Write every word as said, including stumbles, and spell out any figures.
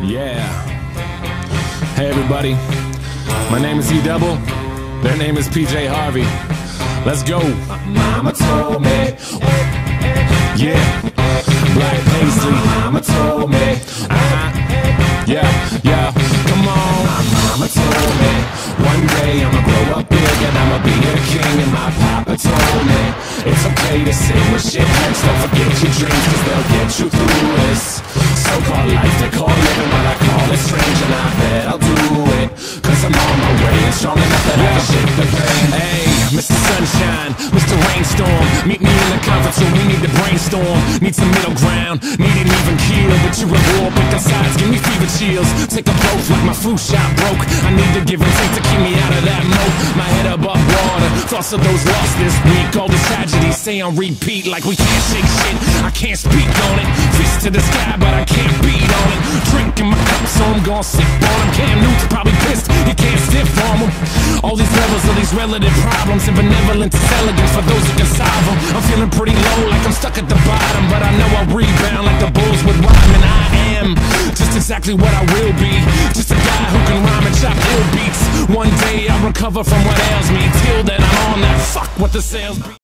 Yeah. Hey everybody, my name is E Double. Their name is P J Harvey. Let's go. Mama told me. Yeah. Black paisley. Mama told me. Uh-huh. Yeah, yeah. Come on. Mama told me. One day I'ma grow up big and I'ma be a king. And my papa told me it's okay to say what shit hurts. Don't forget your dreams, cause they'll get you through this so-called life they call living, but I call it strange. And I bet I'll do it, cause I'm on my way and strong enough that I can shake the pain. Hey, Mister Sunshine, Mister Rainstorm, meet me in the conference room, we need to brainstorm. Need some middle ground, need an even keel. But you're a war, pick the sides, give me fever chills. Take a boat like my flu shot broke. I need to give and take to keep me out of that moat. My head above water, thoughts of those lost this week. All these tragedies stay on repeat like we can't shake shit. I can't speak on it, fist to the sky but I can't beat on it. Drinking my cup so I'm gon' sip on him. Cam Newton's probably pissed, he can't stiff on him. All these levels of these relative problems, and benevolence is elegant for those who can solve them. I'm feeling pretty low like I'm stuck at the bottom, but I know I'll rebound like the Bulls with rhyming. I am just exactly what I will be, just a guy who can rhyme and chop ill beats. One day I'll recover from what ails me, till then I'm on that fuck what the sales be.